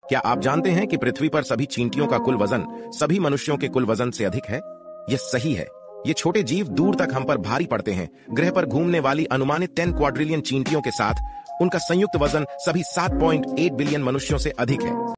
क्या आप जानते हैं कि पृथ्वी पर सभी चींटियों का कुल वजन सभी मनुष्यों के कुल वजन से अधिक है? यह सही है। ये छोटे जीव दूर तक हम पर भारी पड़ते हैं। ग्रह पर घूमने वाली अनुमानित 10 क्वाड्रिलियन चींटियों के साथ उनका संयुक्त वजन सभी 7.8 बिलियन मनुष्यों से अधिक है।